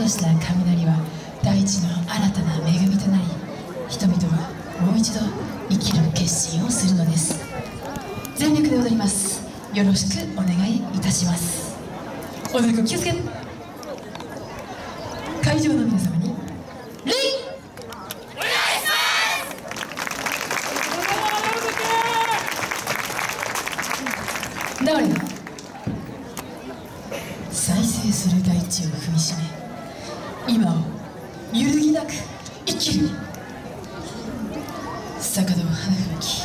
とした雷は大地の新たな恵みとなり、人々はもう一度生きる決心をするのです。全力で踊ります。よろしくお願いいたします。踊り子気をつけて。会場の皆様に礼お願いします。誰が再生する大地を踏みしめ、今を揺るぎなく生きる。坂戸花吹雪。